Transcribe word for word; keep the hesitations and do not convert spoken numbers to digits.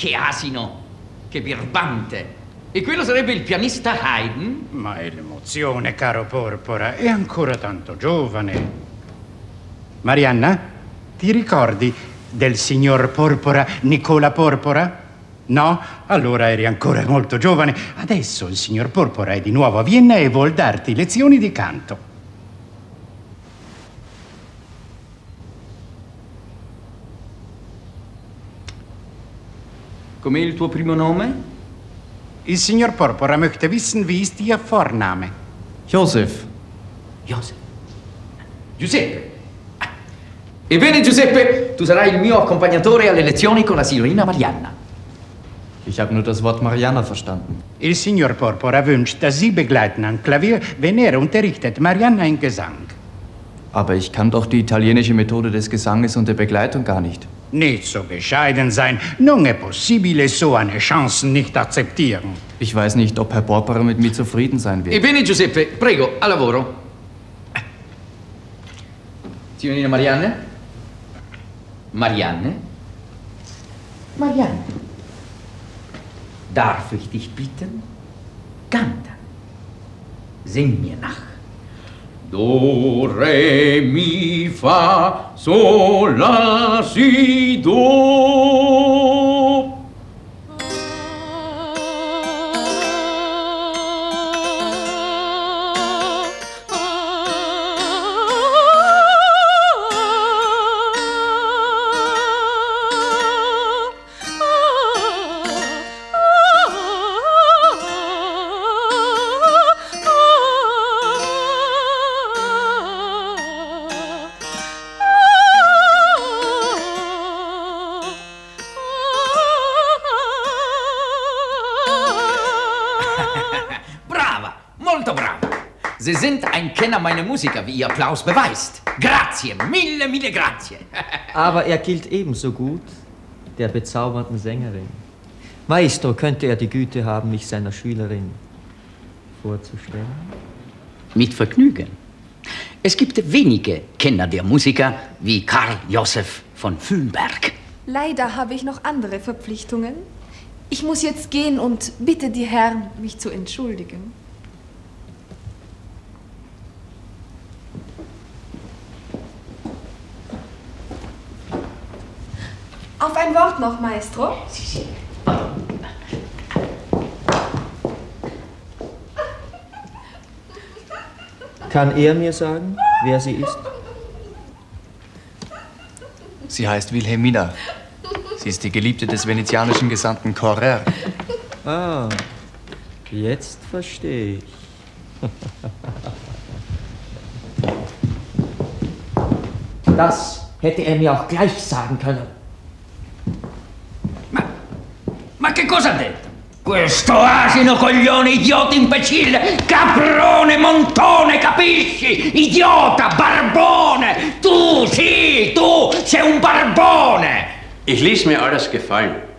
che asino, che birbante. E quello sarebbe il pianista Haydn? Ma è l'emozione, caro Porpora, è ancora tanto giovane. Marianna, ti ricordi del signor Porpora, Nicola Porpora? No? Allora eri ancora molto giovane. Adesso il signor Porpora è di nuovo a Vienna e vuol darti lezioni di canto. Com'è il tuo primo nome? Il signor Porpora möchte wissen, wie ist Ihr Vorname? Joseph. Joseph. Giuseppe. Ebbene, Giuseppe, tu sarai il mio accompagnatore alle lezioni con la signorina Marianna. Ich habe nur das Wort Marianna verstanden. Il signor Porpora wünscht, dass Sie begleiten am Klavier, wenn er unterrichtet Marianna in Gesang. Aber ich kann doch die italienische Methode des Gesanges und der Begleitung gar nicht. Nicht so bescheiden sein. Non è possibile so eine Chance nicht akzeptieren. Ich weiß nicht, ob Herr Porpora mit mir zufrieden sein wird. Ebbene, Giuseppe, prego, al lavoro. Signorina Marianne? Marianne? Marianne? Darf ich dich bitten? Canta. Sing mir nach. Do, re, mi, fa, sol, la, si, do. Sie sind ein Kenner meiner Musiker, wie Ihr Applaus beweist. Grazie, mille, mille grazie. Aber er gilt ebenso gut der bezaubernden Sängerin. Maestro, könnte er die Güte haben, mich seiner Schülerin vorzustellen? Mit Vergnügen. Es gibt wenige Kenner der Musiker wie Karl Joseph von Füllenberg. Leider habe ich noch andere Verpflichtungen. Ich muss jetzt gehen und bitte die Herren, mich zu entschuldigen. Auf ein Wort noch, Maestro. Kann er mir sagen, wer sie ist? Sie heißt Wilhelmina. Sie ist die Geliebte des venezianischen Gesandten Correr. Ah, jetzt verstehe ich. Das hätte er mir auch gleich sagen können. Ma, ma che cosa ha detto? Questo asino, coglione, idiota, imbecille, caprone, montone, capisci? Idiota, barbone! Tu, sì, tu sei un barbone! Ich ließ mir alles gefallen.